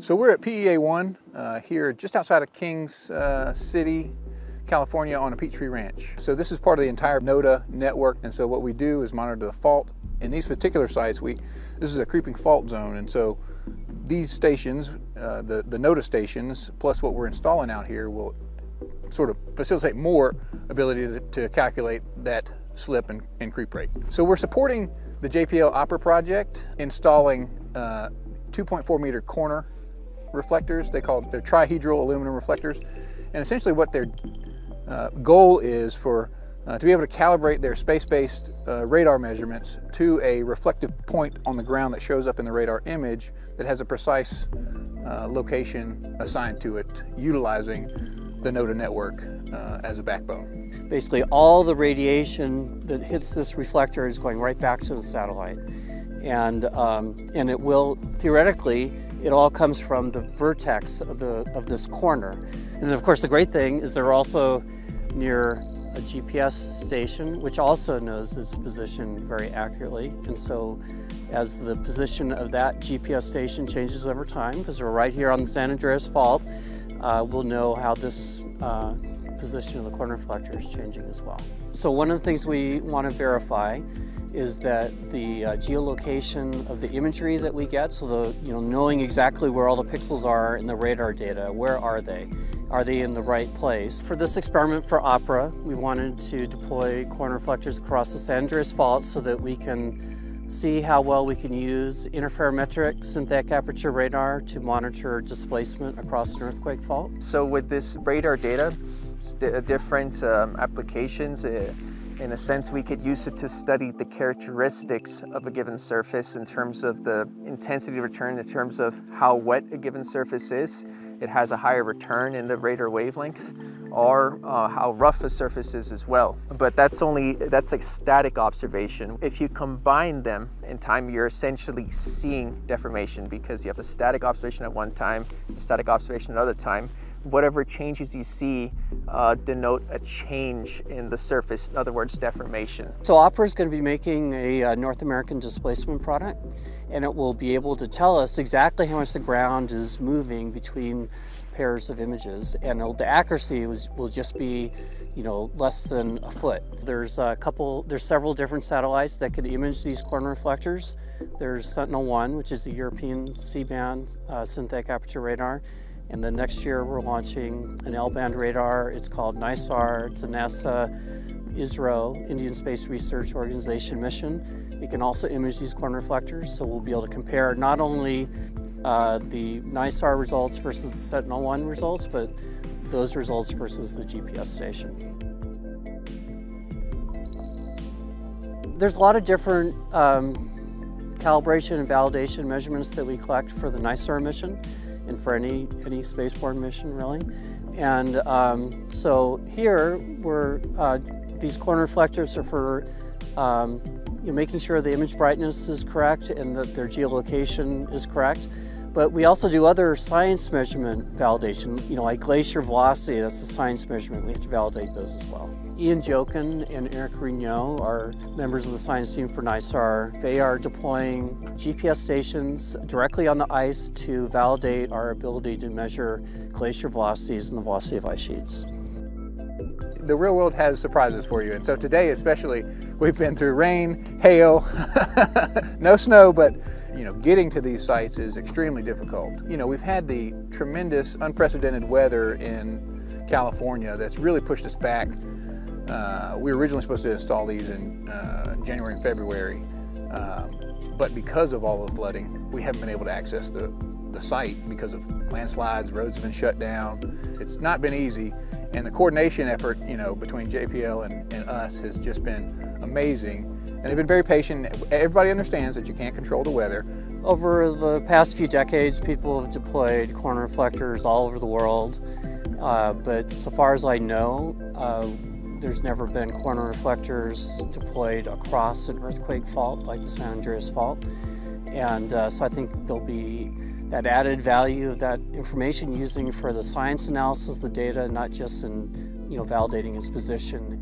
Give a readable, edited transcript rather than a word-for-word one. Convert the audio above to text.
So we're at PEA 1 here just outside of Kings City, California on a Peachtree Ranch. So this is part of the entire NODA network, and so what we do is monitor the fault. In these particular sites, this is a creeping fault zone, and so these stations, the NODA stations, plus what we're installing out here will sort of facilitate more ability to calculate that slip and creep rate. So we're supporting the JPL Opera project, installing 2.4 meter corner reflectors. They're trihedral aluminum reflectors, and essentially what their goal is to be able to calibrate their space-based radar measurements to a reflective point on the ground that shows up in the radar image that has a precise location assigned to it, utilizing the NODA network as a backbone. Basically, all the radiation that hits this reflector is going right back to the satellite, and it will theoretically. It all comes from the vertex of this corner. And then of course the great thing is they're also near a GPS station, which also knows its position very accurately. And so as the position of that GPS station changes over time, because we're right here on the San Andreas Fault, we'll know how this position of the corner reflector is changing as well. So one of the things we want to verify is that the geolocation of the imagery that we get, so knowing exactly where all the pixels are in the radar data, where are they? Are they in the right place? For this experiment for Opera, we wanted to deploy corner reflectors across the San Andreas Fault so that we can see how well we can use interferometric synthetic aperture radar to monitor displacement across an earthquake fault. So with this radar data, different applications, in a sense, we could use it to study the characteristics of a given surface in terms of the intensity return, in terms of how wet a given surface is. It has a higher return in the radar wavelength, or how rough a surface is as well. But that's like static observation. If you combine them in time, you're essentially seeing deformation, because you have a static observation at one time, a static observation another time. Whatever changes you see denote a change in the surface, in other words, deformation. So Opera is going to be making a North American displacement product, and it will be able to tell us exactly how much the ground is moving between pairs of images, and the accuracy will just be less than a foot. There's several different satellites that could image these corner reflectors. There's Sentinel-1, which is a European C-band synthetic aperture radar. And then next year we're launching an L-band radar. It's called NISAR. It's a NASA ISRO, Indian Space Research Organization mission. We can also image these corner reflectors, so we'll be able to compare not only the NISAR results versus the Sentinel-1 results, but those results versus the GPS station. There's a lot of different calibration and validation measurements that we collect for the NISAR mission, and for any spaceborne mission, really. And so here, these corner reflectors are for making sure the image brightness is correct and that their geolocation is correct. But we also do other science measurement validation, like glacier velocity. That's a science measurement. We have to validate those as well. Ian Jochen and Eric Rignot are members of the science team for NISAR. They are deploying GPS stations directly on the ice to validate our ability to measure glacier velocities and the velocity of ice sheets. The real world has surprises for you, and so today especially, we've been through rain, hail, no snow, but getting to these sites is extremely difficult. We've had the tremendous, unprecedented weather in California that's really pushed us back. We were originally supposed to install these in January and February, but because of all the flooding, we haven't been able to access the site because of landslides. Roads have been shut down. It's not been easy, and the coordination effort, between JPL and us has just been amazing. And they've been very patient. Everybody understands that you can't control the weather. Over the past few decades, people have deployed corner reflectors all over the world, but so far as I know, there's never been corner reflectors deployed across an earthquake fault like the San Andreas Fault. And so I think there'll be that added value of that information using for the science analysis of the data, not just in validating its position